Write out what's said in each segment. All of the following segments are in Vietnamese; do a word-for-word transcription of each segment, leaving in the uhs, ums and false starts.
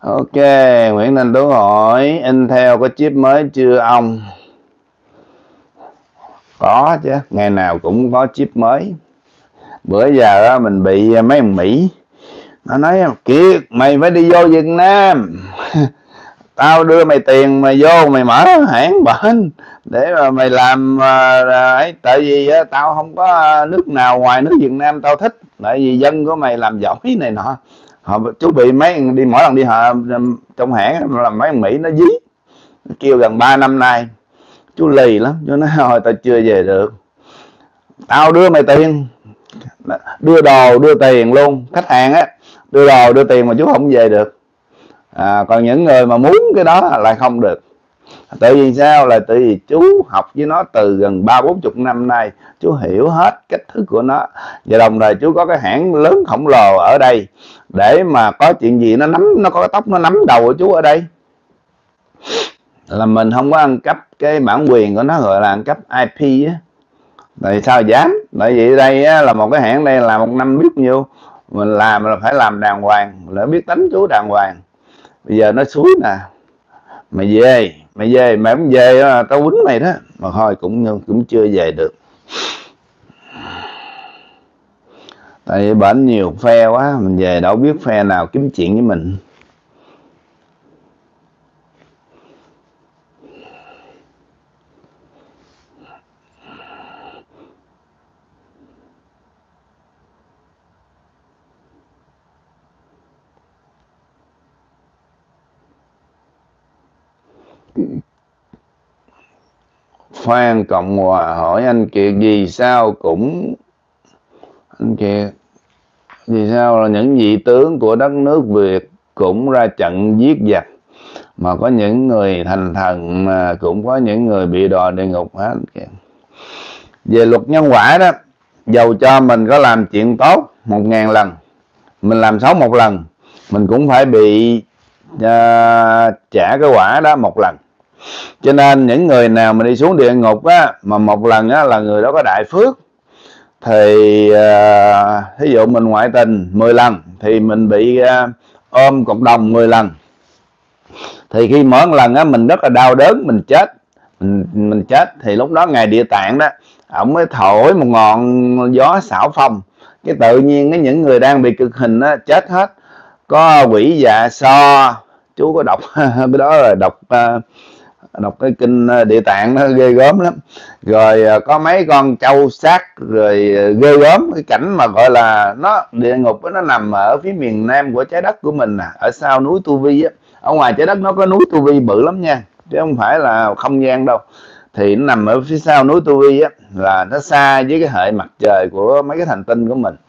Ok, Nguyễn Thành Tú hỏi Intel có chip mới chưa ông? Có chứ, ngày nào cũng có chip mới. Bữa giờ á, mình bị mấy thằng Mỹ nó nói Kiệt mày phải đi vô Việt Nam tao đưa mày tiền mày vô mày mở hãng bển để mà mày làm ấy, tại vì á, tao không có nước nào ngoài nước Việt Nam tao thích, tại vì dân của mày làm giỏi này nọ. Họ chú bị mấy đi mỗi lần đi họ trong hãng là mấy thằng Mỹ nó dí, nó kêu gần ba năm nay chú lì lắm, chú nói thôi tao chưa về được, tao đưa mày tiền, đưa đồ đưa tiền luôn, khách hàng á đưa đồ đưa tiền mà chú không về được. À, còn những người mà muốn cái đó lại không được. Tại vì sao? Là tại vì chú học với nó từ gần ba bốn chục năm nay, chú hiểu hết cách thức của nó, và đồng thời chú có cái hãng lớn khổng lồ ở đây để mà có chuyện gì nó nắm, nó có cái tóc nó nắm đầu của chú ở đây, là mình không có ăn cắp cái bản quyền của nó, gọi là ăn cắp i pê á. Tại sao dám? Tại vì đây á, là một cái hãng đây là một năm biết nhiêu, mình làm là phải làm đàng hoàng, là biết tính chú đàng hoàng. Bây giờ nó xúi nè, mày về mày về mày không về tao quýnh mày đó, mà thôi cũng cũng chưa về được, tại vì bệnh nhiều phe quá, mình về đâu biết phe nào kiếm chuyện với mình. Phan Cộng Hòa hỏi anh Kiệt vì sao cũng anh Kiệt vì sao là những vị tướng của đất nước Việt cũng ra trận giết giặc, mà có những người thành thần mà cũng có những người bị đọa địa ngục hết. Về luật nhân quả đó, dầu cho mình có làm chuyện tốt một ngàn lần, mình làm xấu một lần, mình cũng phải bị uh, trả cái quả đó một lần. Cho nên những người nào mà đi xuống địa ngục á, mà một lần á, là người đó có đại phước. Thì uh, ví dụ mình ngoại tình mười lần thì mình bị uh, ôm cộng đồng mười lần. Thì khi mỗi lần á, mình rất là đau đớn, mình chết mình, mình chết thì lúc đó ngài Địa Tạng đó, ổng mới thổi một ngọn gió xảo phong, cái tự nhiên cái những người đang bị cực hình á, chết hết. Có quỷ dạ so, chú có đọc cái đó rồi, đọc uh, đọc cái kinh Địa Tạng nó ghê gớm lắm. Rồi có mấy con trâu sát rồi ghê gớm, cái cảnh mà gọi là nó địa ngục nó nằm ở phía miền nam của trái đất của mình nè, ở sau núi Tu Vi á. Ở ngoài trái đất nó có núi Tu Vi bự lắm nha, chứ không phải là không gian đâu. Thì nó nằm ở phía sau núi Tu Vi á, là nó xa với cái hệ mặt trời của mấy cái hành tinh của mình.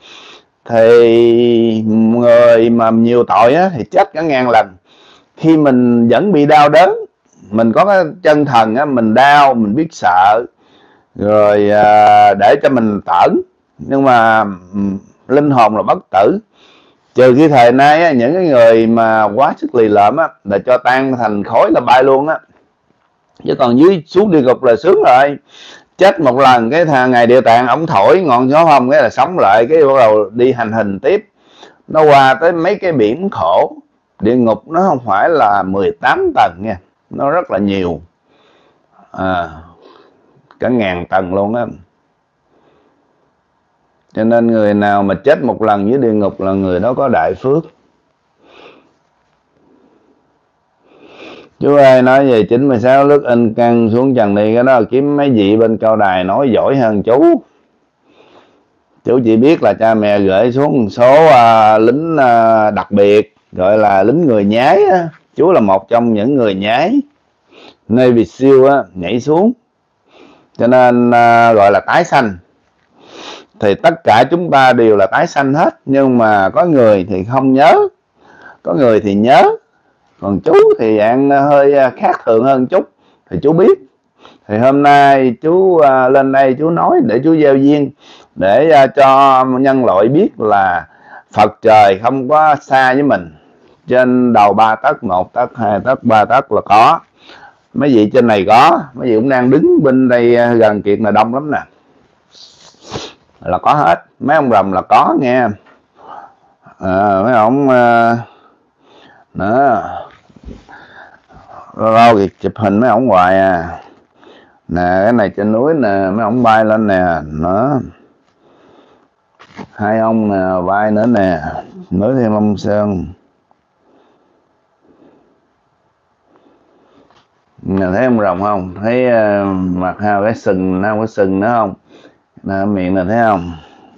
Thì người mà nhiều tội á, thì chết cả ngàn lần. Khi mình vẫn bị đau đớn, mình có cái chân thần á, mình đau, mình biết sợ, rồi à, để cho mình tởn, nhưng mà linh hồn là bất tử. Trừ khi thời nay á, những cái người mà quá sức lì lợm á, là cho tan thành khói là bay luôn á. Chứ còn dưới xuống địa ngục là sướng rồi. Chết một lần cái thằng ngài Địa Tạng ổng thổi ngọn gió phong cái là sống lại, cái bắt đầu đi hành hình tiếp. Nó qua tới mấy cái biển khổ. Địa ngục nó không phải là mười tám tầng nha, nó rất là nhiều, à, cả ngàn tầng luôn á. Cho nên người nào mà chết một lần với địa ngục là người đó có đại phước. Chú ơi, nói về chín mươi sáu lớp in căng xuống trần đi, cái đó là kiếm mấy vị bên cao đài nói giỏi hơn chú. Chú chỉ biết là cha mẹ gửi xuống một số uh, lính uh, đặc biệt, gọi là lính người nhái á. Chú là một trong những người nhái Navy SEAL á, nhảy xuống, cho nên uh, gọi là tái sanh. Thì tất cả chúng ta đều là tái sanh hết, nhưng mà có người thì không nhớ, có người thì nhớ. Còn chú thì dạng hơi khác thường hơn chút, thì chú biết. Thì hôm nay chú uh, lên đây chú nói để chú gieo duyên, để uh, cho nhân loại biết là Phật trời không có xa với mình. Trên đầu ba tấc, một tấc, hai tấc, ba tấc là có. Mấy vị trên này có, mấy vị cũng đang đứng bên đây gần Kiệt là đông lắm nè, là có hết. Mấy ông rồng là có nghe, à, mấy ông uh, đó, lâu lâu thì chụp hình mấy ổng hoài à. Nè cái này trên núi nè, mấy ổng bay lên nè, nó hai ông nè bay nữa nè, núi Thiên Long Sơn. Nè, thấy ông rồng không? Thấy uh, mặt hao cái sừng, nó cái sừng nữa không? Nè, miệng này thấy không?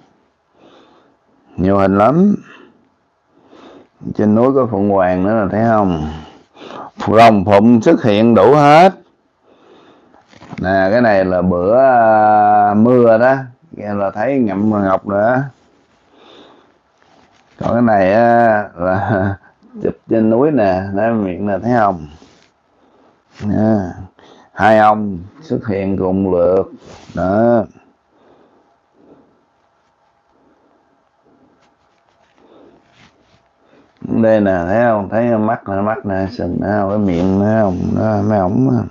Nhiều hình lắm. Trên núi có phượng hoàng nữa là thấy không? Rồng phụng xuất hiện đủ hết. Nè cái này là bữa uh, mưa đó, nghe là thấy ngậm ngọc nữa. Còn cái này uh, là chụp trên núi nè, nó miệng này thấy không? Nè, hai ông xuất hiện cùng lượt đó. Đây nè thấy không, thấy mắt nè, mắt nè, sừng nè, cái miệng nè, không đó, mấy ổng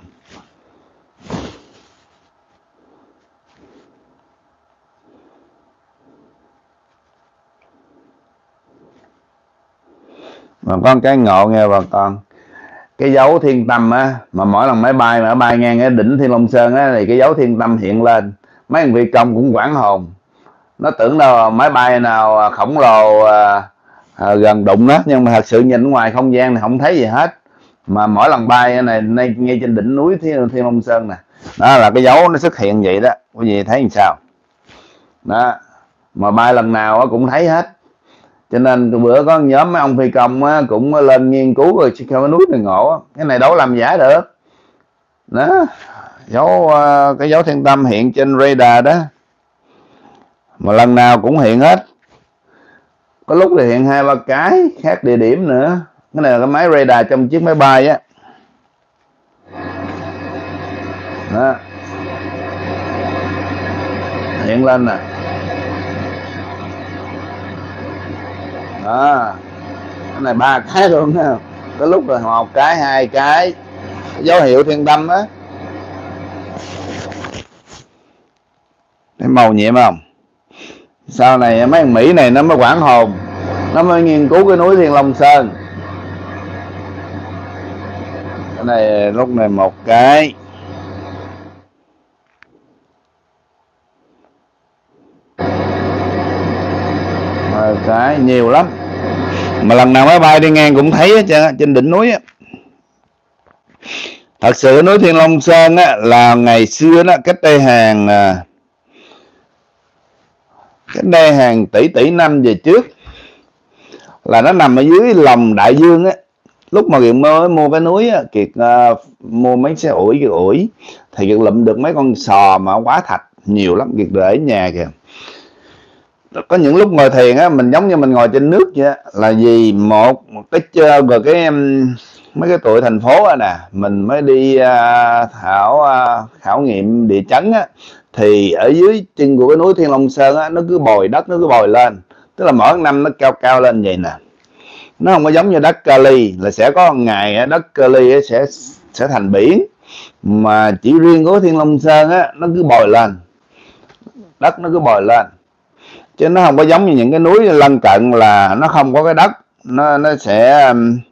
mà có cái ngộ nghe bà con, cái dấu thiên tâm á, mà mỗi lần máy bay mà bay ngang cái đỉnh Thiên Long Sơn á thì cái dấu thiên tâm hiện lên, mấy thằng phi công cũng quảng hồn, nó tưởng đâu máy bay nào khổng lồ à, à, gần đụng đó, nhưng mà thật sự nhìn ngoài không gian thì không thấy gì hết. Mà mỗi lần bay này ngay, ngay trên đỉnh núi Thiên, Thiên Long Sơn nè, đó là cái dấu nó xuất hiện vậy đó, quý vị thấy làm sao đó, mà bay lần nào cũng thấy hết. Cho nên bữa có nhóm mấy ông phi công á, cũng lên nghiên cứu rồi trên cái núi này ngộ, cái này đâu làm giả được đó, dấu cái dấu thiên tâm hiện trên radar đó, mà lần nào cũng hiện hết, có lúc thì hiện hai ba cái khác địa điểm nữa. Cái này là cái máy radar trong chiếc máy bay á đó, hiện lên nè đó, cái này ba cái luôn nha, có lúc là một cái hai cái, dấu hiệu thiên tâm á. Thấy màu nhiệm không? Sau này mấy thằng Mỹ này nó mới quảng hồn, nó mới nghiên cứu cái núi Thiên Long Sơn. Cái này lúc này một cái, một cái nhiều lắm, mà lần nào máy bay đi ngang cũng thấy hết trơn trên đỉnh núi á. Thật sự núi Thiên Long Sơn á, là ngày xưa đó, cách đây hàng cách đây hàng tỷ tỷ năm về trước, là nó nằm ở dưới lòng đại dương á. Lúc mà Kiệt mới mua cái núi á, Kiệt uh, mua mấy xe ủi Kiệt ủi thì Kiệt lụm được mấy con sò mà quá thạch nhiều lắm, Kiệt để ở nhà kìa. Có những lúc ngồi thiền á, mình giống như mình ngồi trên nước vậy á, là vì một, một cái chơi rồi cái mấy cái tụi thành phố á nè, mình mới đi uh, thảo uh, khảo nghiệm địa chấn á, thì ở dưới chân của cái núi Thiên Long Sơn á, nó cứ bồi đất, nó cứ bồi lên, tức là mỗi năm nó cao cao lên vậy nè. Nó không có giống như đất Cali là sẽ có một ngày đất Cali sẽ sẽ thành biển, mà chỉ riêng của Thiên Long Sơn á, nó cứ bồi lên, đất nó cứ bồi lên, chứ nó không có giống như những cái núi lân cận là nó không có cái đất, nó nó sẽ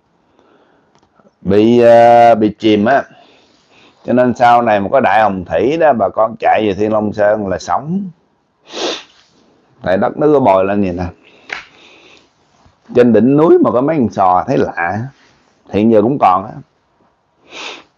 bị uh, bị chìm á. Cho nên sau này mà có đại hồng thủy đó, bà con chạy về Thiên Long Sơn là sống, tại đất nó cứ bồi lên vậy nè. Trên đỉnh núi mà có mấy con sò thấy lạ, hiện giờ cũng còn á.